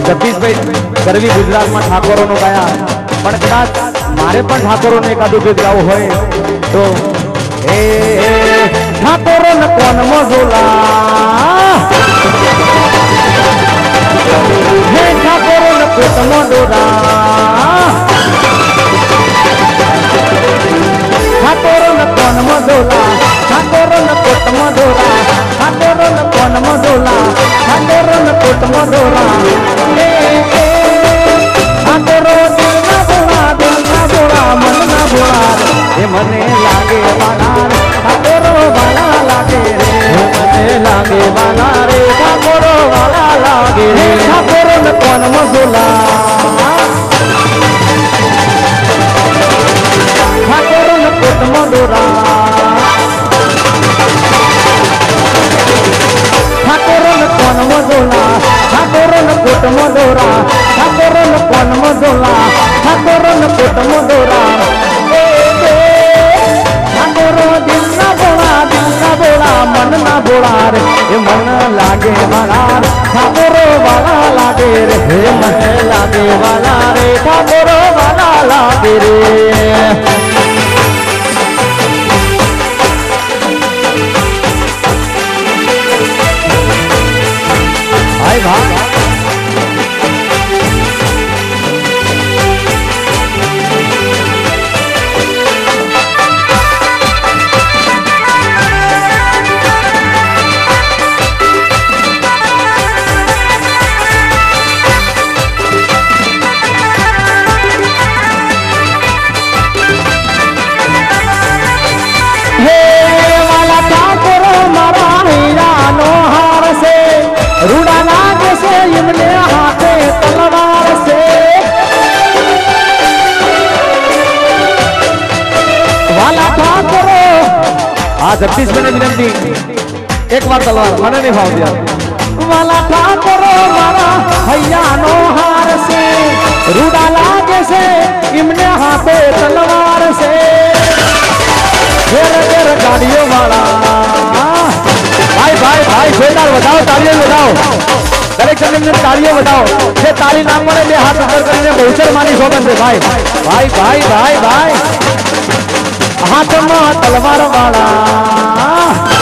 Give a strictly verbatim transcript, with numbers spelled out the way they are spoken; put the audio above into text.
जगदीश भाई गरवी गुजरात में ठाकोरो नो गाया पण कदाच मारे पण ठाकोरो ने एकादू गीत गावो होय तो ए ठाकोरो न कोन मजोला हे ठाकोरो न कोट मडोरा ठाकोरो न कोन मजोला ठाकोरो न कोट मडोरा ठाकोरो न कोन मजोला ठाकोरो न कोट मडोरा ए ए ठाकोरो दिल ना बोला दिल ना बोला मन ना बोला ए मने लागे वाला ठाकोरो वाला लागे रे मने लागे वाला रे ठाकोरो वाला लागे रे ठाकोरो न कोन मजोला ठाकोरो न कोट मडोरा ठाकोरो न कोन मजोला ठाकोरो न कोट मडोरा ठाकोरो न कोन मजोला ठाकोरो न कोट मडोरा ए ए ठाकोरो दिल ना बोला दिल ना बोला मन ना बोला रे ए मन लागे वाला ठाकोरो वाला लागे रे हे मन लागे वाला रे ठाकोरो वाला लागे रे भाई भाई रूड़ा लागे से इमने हाथे तलवार से वाला ठाकुरो आज जगदीश मैंने विनंती एक बार तलवार मैंने नहीं भाव दिया वाला ठाकुरो मारा हैया नो हार से रूड़ा लागे से इमने हाथे तलवार से घेर घेर गाड़ियों वाला भाई भाई भाई जोरदार बताओ तालियां बताओ दरेक जन ने तालियां बताओ ये ताली ना पड़े ले हाथ ऊपर करने बहुचर मानी सोबत से भाई भाई भाई भाई भाई हाथ में तलवार वाला